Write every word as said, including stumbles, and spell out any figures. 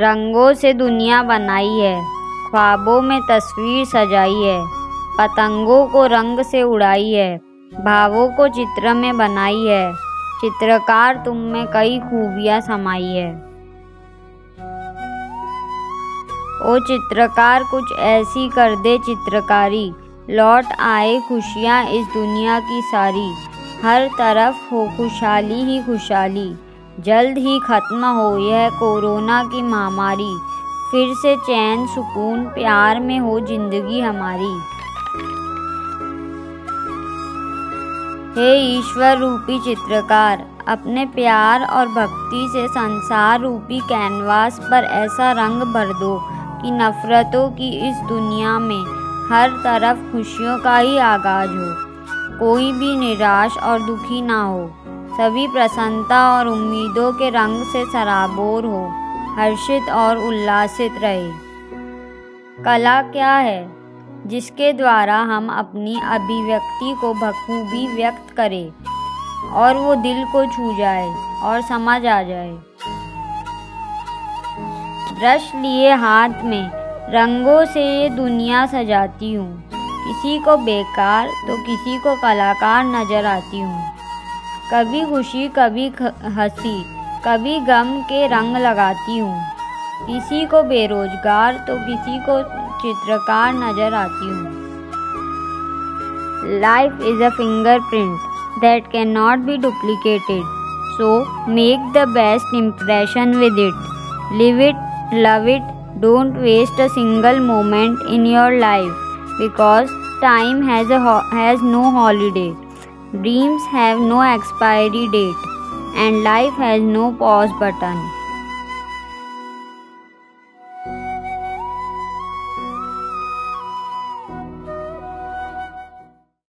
रंगों से दुनिया बनाई है, ख्वाबों में तस्वीर सजाई है, पतंगों को रंग से उड़ाई है, भावों को चित्र में बनाई है। चित्रकार तुम में कई खूबियाँ समाई है। ओ चित्रकार कुछ ऐसी कर दे चित्रकारी, लौट आए खुशियाँ इस दुनिया की सारी। हर तरफ हो खुशहाली ही खुशहाली, जल्द ही खत्म हो यह कोरोना की महामारी। फिर से चैन सुकून प्यार में हो जिंदगी हमारी। हे ईश्वर रूपी चित्रकार, अपने प्यार और भक्ति से संसार रूपी कैनवास पर ऐसा रंग भर दो कि नफरतों की इस दुनिया में हर तरफ खुशियों का ही आगाज हो। कोई भी निराश और दुखी ना हो, सभी प्रसन्नता और उम्मीदों के रंग से सराबोर हो, हर्षित और उल्लासित रहे। कला क्या है? जिसके द्वारा हम अपनी अभिव्यक्ति को बखूबी व्यक्त करें और वो दिल को छू जाए और समझ आ जाए। ब्रश लिए हाथ में रंगों से ये दुनिया सजाती हूँ, किसी को बेकार तो किसी को कलाकार नजर आती हूँ। कभी खुशी कभी हंसी कभी गम के रंग लगाती हूँ, किसी को बेरोजगार तो किसी को चित्रकार नजर आती हूँ। Life is a fingerprint that cannot be duplicated, so make the best impression with it. Live it, love it, don't waste a single moment in your life, because time has a ho- has no holiday, dreams have no expiry date, and life has no pause button.